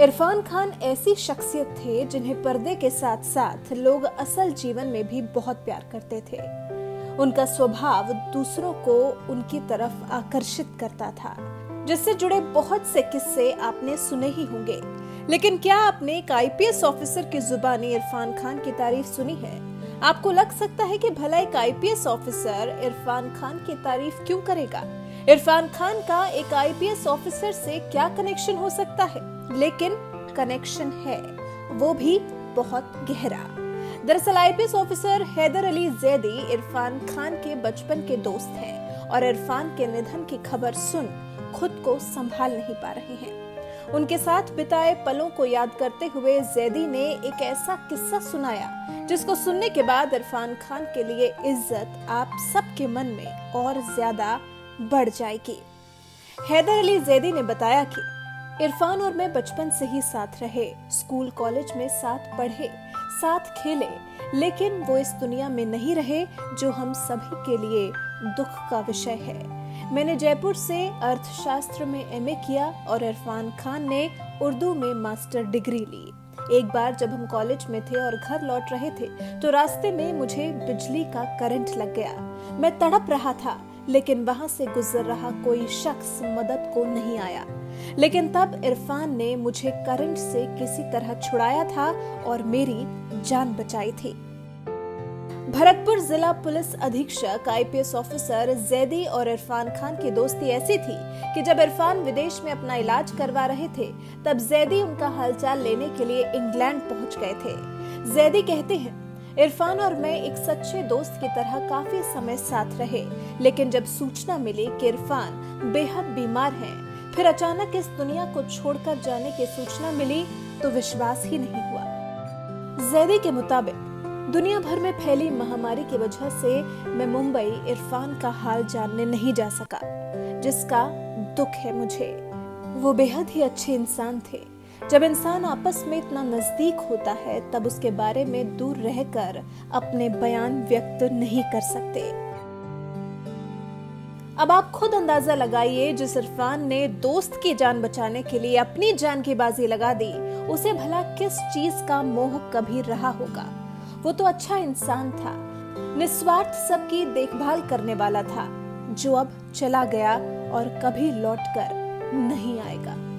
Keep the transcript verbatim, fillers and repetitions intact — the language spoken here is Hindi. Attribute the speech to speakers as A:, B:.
A: इरफान खान ऐसी शख्सियत थे जिन्हें पर्दे के साथ साथ लोग असल जीवन में भी बहुत प्यार करते थे। उनका स्वभाव दूसरों को उनकी तरफ आकर्षित करता था, जिससे जुड़े बहुत से किस्से आपने सुने ही होंगे। लेकिन क्या आपने एक आई पी एस ऑफिसर की जुबानी इरफान खान की तारीफ सुनी है? आपको लग सकता है कि भला एक I P S officer Irfan Khan की तारीफ क्यों करेगा? इरफान खान का एक आई पी एस ऑफिसर से क्या कनेक्शन हो सकता है? लेकिन कनेक्शन है, वो भी बहुत गहरा। दरअसल I P S officer Haider Ali Zaidi Irfan Khan के बचपन के दोस्त हैं और इरफान के निधन की खबर सुन खुद को संभाल नहीं पा रहे हैं। उनके साथ बिताए पलों को याद करते हुए जैदी ने एक ऐसा किस्सा सुनाया जिसको सुनने के बाद इरफान खान के लिए इज्जत आप सबके मन में और ज्यादा बढ़ जाएगी। हैदर अली जैदी ने बताया कि इरफान और मैं बचपन से ही साथ रहे, स्कूल कॉलेज में साथ पढ़े, साथ खेले, लेकिन वो इस दुनिया में नहीं रहे, जो हम सभी के लिए दुख का विषय है। मैंने जयपुर से अर्थशास्त्र में एम ए किया और इरफान खान ने उर्दू में मास्टर डिग्री ली। एक बार जब हम कॉलेज में थे और घर लौट रहे थे तो रास्ते में मुझे बिजली का करंट लग गया। मैं तड़प रहा था, लेकिन वहां से गुजर रहा कोई शख्स मदद को नहीं आया। लेकिन तब इरफान ने मुझे करंट से किसी तरह छुड़ाया था और मेरी जान बचाई थी। भरतपुर जिला पुलिस अधीक्षक I P S officer Zaidi और इरफान खान की दोस्ती ऐसी थी कि जब इरफान विदेश में अपना इलाज करवा रहे थे तब जैदी उनका हालचाल लेने के लिए इंग्लैंड पहुंच गए थे। जैदी कहते हैं, इरफान और मैं एक सच्चे दोस्त की तरह काफी समय साथ रहे, लेकिन जब सूचना मिली कि इरफान बेहद बीमार हैं, फिर अचानक इस दुनिया को छोड़कर जाने की सूचना मिली तो विश्वास ही नहीं हुआ। जैदी के मुताबिक दुनिया भर में फैली महामारी की वजह से मैं मुंबई इरफान का हाल जानने नहीं जा सका, जिसका दुख है मुझे। वो बेहद ही अच्छे इंसान थे। जब इंसान आपस में इतना नजदीक होता है तब उसके बारे में दूर रहकर अपने बयान व्यक्त नहीं कर सकते। अब आप खुद अंदाजा लगाइए, जिस इरफान ने दोस्त की जान बचाने के लिए अपनी जान की बाजी लगा दी, उसे भला किस चीज का मोह कभी रहा होगा? वो तो अच्छा इंसान था, निस्वार्थ सबकी देखभाल करने वाला था, जो अब चला गया और कभी लौटकर नहीं आएगा।